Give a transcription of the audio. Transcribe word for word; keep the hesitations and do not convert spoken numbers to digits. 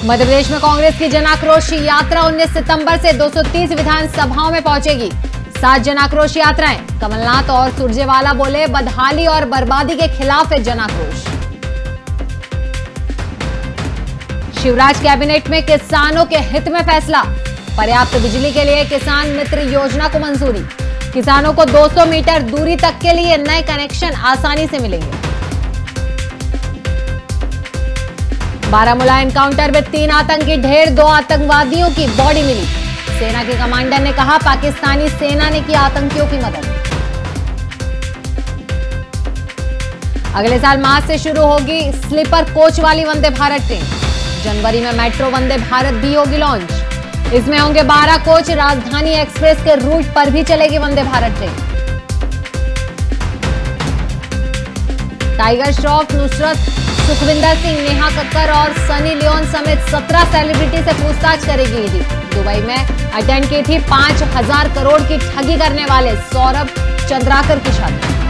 मध्य प्रदेश में कांग्रेस की जन आक्रोश यात्रा उन्नीस सितंबर से दो सौ तीस विधानसभाओं में पहुंचेगी। सात जन आक्रोश यात्राएं। कमलनाथ और सुरजेवाला बोले बदहाली और बर्बादी के खिलाफ है जन आक्रोश। शिवराज कैबिनेट में किसानों के हित में फैसला। पर्याप्त बिजली के लिए किसान मित्र योजना को मंजूरी। किसानों को दो सौ मीटर दूरी तक के लिए नए कनेक्शन आसानी से मिलेंगे। बारामूला एनकाउंटर में तीन आतंकी ढेर, दो आतंकवादियों की बॉडी मिली। सेना के कमांडर ने कहा पाकिस्तानी सेना ने की आतंकियों की मदद। अगले साल मार्च से शुरू होगी स्लीपर कोच वाली वंदे भारत ट्रेन। जनवरी में मेट्रो वंदे भारत भी होगी लॉन्च। इसमें होंगे बारह कोच। राजधानी एक्सप्रेस के रूट पर भी चलेगी वंदे भारत ट्रेन। टाइगर श्रॉफ, नुसरत, सुखविंदर सिंह, नेहा कक्कर और सनी लियोन समेत सत्रह सेलिब्रिटी से पूछताछ करेगी ईडी। दुबई में अटेंड की थी पांच हजार करोड़ की ठगी करने वाले सौरभ चंद्राकर की शादी।